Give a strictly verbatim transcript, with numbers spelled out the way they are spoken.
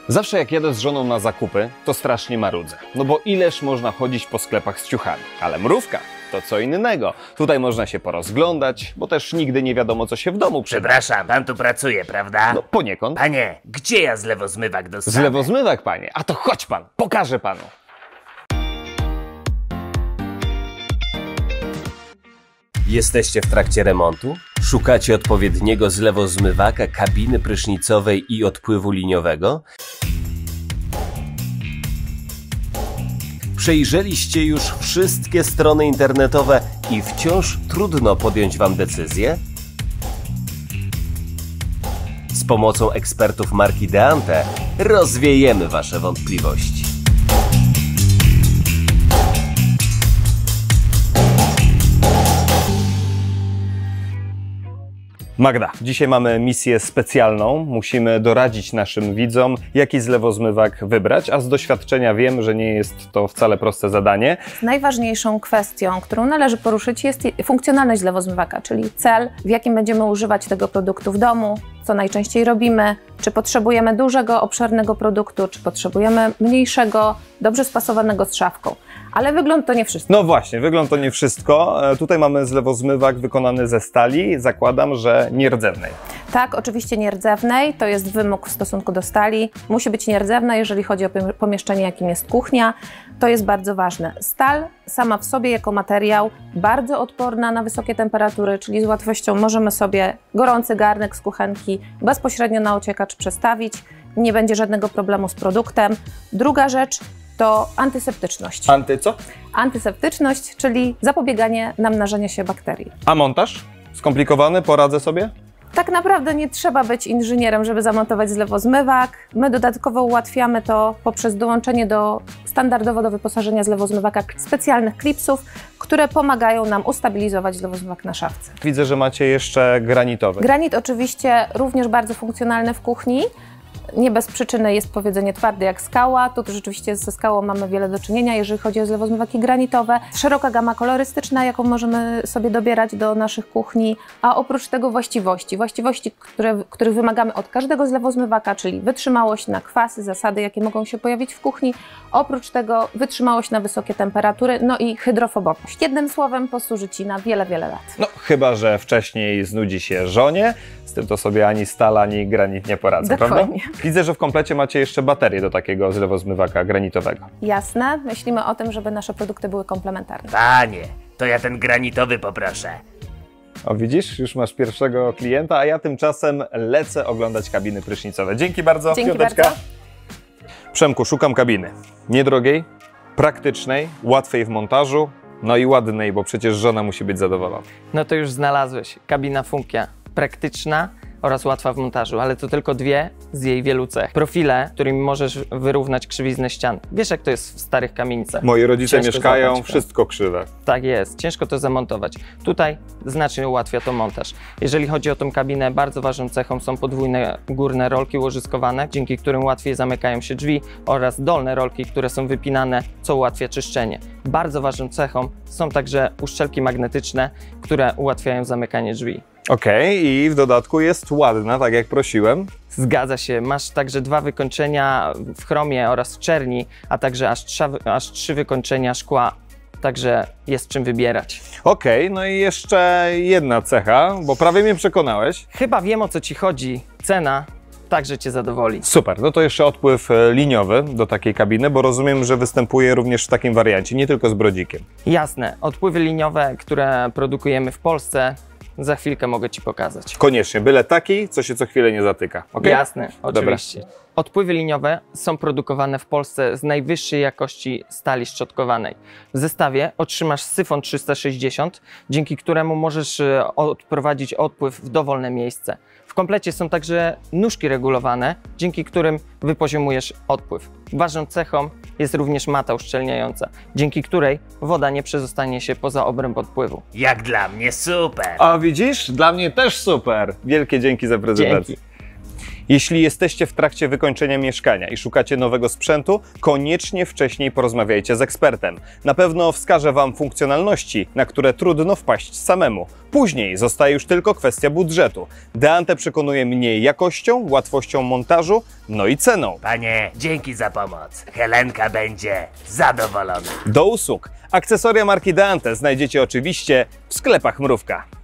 Zawsze jak jadę z żoną na zakupy, to strasznie marudzę. No bo ileż można chodzić po sklepach z ciuchami. Ale mrówka to co innego. Tutaj można się porozglądać, bo też nigdy nie wiadomo, co się w domu przyda. Przepraszam, pan tu pracuje, prawda? No poniekąd. Panie, gdzie ja zlewozmywak dostanę? Zlewozmywak, panie. A to chodź pan, pokażę panu. Jesteście w trakcie remontu? Szukacie odpowiedniego zlewozmywaka, kabiny prysznicowej i odpływu liniowego? Przejrzeliście już wszystkie strony internetowe i wciąż trudno podjąć wam decyzję? Z pomocą ekspertów marki Deante rozwiejemy wasze wątpliwości. Magda, dzisiaj mamy misję specjalną. Musimy doradzić naszym widzom, jaki zlewozmywak wybrać, a z doświadczenia wiem, że nie jest to wcale proste zadanie. Najważniejszą kwestią, którą należy poruszyć, jest funkcjonalność zlewozmywaka, czyli cel, w jakim będziemy używać tego produktu w domu, co najczęściej robimy, czy potrzebujemy dużego, obszernego produktu, czy potrzebujemy mniejszego, dobrze spasowanego z szafką. Ale wygląd to nie wszystko. No właśnie, wygląd to nie wszystko. Tutaj mamy zlewozmywak wykonany ze stali, zakładam, że nierdzewnej. Tak, oczywiście nierdzewnej, to jest wymóg w stosunku do stali. Musi być nierdzewna, jeżeli chodzi o pomieszczenie, jakim jest kuchnia. To jest bardzo ważne. Stal sama w sobie jako materiał bardzo odporna na wysokie temperatury, czyli z łatwością możemy sobie gorący garnek z kuchenki bezpośrednio na ociekacz przestawić. Nie będzie żadnego problemu z produktem. Druga rzecz to antyseptyczność. Anty co? Antyseptyczność, czyli zapobieganie namnażania się bakterii. A montaż? Skomplikowany? Poradzę sobie? Tak naprawdę nie trzeba być inżynierem, żeby zamontować zlewozmywak. My dodatkowo ułatwiamy to poprzez dołączenie do standardowo do wyposażenia zlewozmywaka specjalnych klipsów, które pomagają nam ustabilizować zlewozmywak na szafce. Widzę, że macie jeszcze granitowy. Granit oczywiście również bardzo funkcjonalny w kuchni. Nie bez przyczyny jest powiedzenie twardy jak skała. Tu rzeczywiście ze skałą mamy wiele do czynienia, jeżeli chodzi o zlewozmywaki granitowe. Szeroka gama kolorystyczna, jaką możemy sobie dobierać do naszych kuchni, a oprócz tego właściwości. Właściwości, które, których wymagamy od każdego zlewozmywaka, czyli wytrzymałość na kwasy, zasady, jakie mogą się pojawić w kuchni. Oprócz tego wytrzymałość na wysokie temperatury, no i hydrofobowość. Jednym słowem posłuży Ci na wiele, wiele lat. No chyba, że wcześniej znudzi się żonie. Z tym to sobie ani stal, ani granit nie poradzę, Dokładnie. Prawda? Widzę, że w komplecie macie jeszcze baterię do takiego zlewozmywaka granitowego. Jasne. Myślimy o tym, żeby nasze produkty były komplementarne. Panie, to ja ten granitowy poproszę. O widzisz, już masz pierwszego klienta, a ja tymczasem lecę oglądać kabiny prysznicowe. Dzięki bardzo, Dzięki Piąteczka. bardzo. Przemku, szukam kabiny. Niedrogiej, praktycznej, łatwej w montażu, no i ładnej, bo przecież żona musi być zadowolona. No to już znalazłeś. Kabina Funkia. Praktyczna oraz łatwa w montażu, ale to tylko dwie z jej wielu cech. Profile, którymi możesz wyrównać krzywiznę ścian. Wiesz, jak to jest w starych kamienicach. Moi rodzice Ciężko mieszkają, złapać, wszystko krzywe. Tak jest, ciężko to zamontować. Tutaj znacznie ułatwia to montaż. Jeżeli chodzi o tą kabinę, bardzo ważną cechą są podwójne górne rolki łożyskowane, dzięki którym łatwiej zamykają się drzwi, oraz dolne rolki, które są wypinane, co ułatwia czyszczenie. Bardzo ważną cechą są także uszczelki magnetyczne, które ułatwiają zamykanie drzwi. Okej, okay, i w dodatku jest ładna, tak jak prosiłem. Zgadza się, masz także dwa wykończenia w chromie oraz w czerni, a także aż, trza, aż trzy wykończenia szkła, także jest czym wybierać. Okej, okay, no i jeszcze jedna cecha, bo prawie mnie przekonałeś. Chyba wiem, o co Ci chodzi. Cena także Cię zadowoli. Super, no to jeszcze odpływ liniowy do takiej kabiny, bo rozumiem, że występuje również w takim wariancie, nie tylko z brodzikiem. Jasne, odpływy liniowe, które produkujemy w Polsce, za chwilkę mogę Ci pokazać. Koniecznie, byle taki, co się co chwilę nie zatyka. Okay? Jasne, oczywiście. Dobra. Odpływy liniowe są produkowane w Polsce z najwyższej jakości stali szczotkowanej. W zestawie otrzymasz syfon trzysta sześćdziesiąt, dzięki któremu możesz odprowadzić odpływ w dowolne miejsce. W komplecie są także nóżki regulowane, dzięki którym wypoziomujesz odpływ. Ważną cechą jest również mata uszczelniająca, dzięki której woda nie przezostanie się poza obręb odpływu. Jak dla mnie super! A widzisz? Dla mnie też super! Wielkie dzięki za prezentację. Dzięki. Jeśli jesteście w trakcie wykończenia mieszkania i szukacie nowego sprzętu, koniecznie wcześniej porozmawiajcie z ekspertem. Na pewno wskaże Wam funkcjonalności, na które trudno wpaść samemu. Później zostaje już tylko kwestia budżetu. Deante przekonuje mnie jakością, łatwością montażu, no i ceną. Panie, dzięki za pomoc. Helenka będzie zadowolona. Do usług. Akcesoria marki Deante znajdziecie oczywiście w sklepach Mrówka.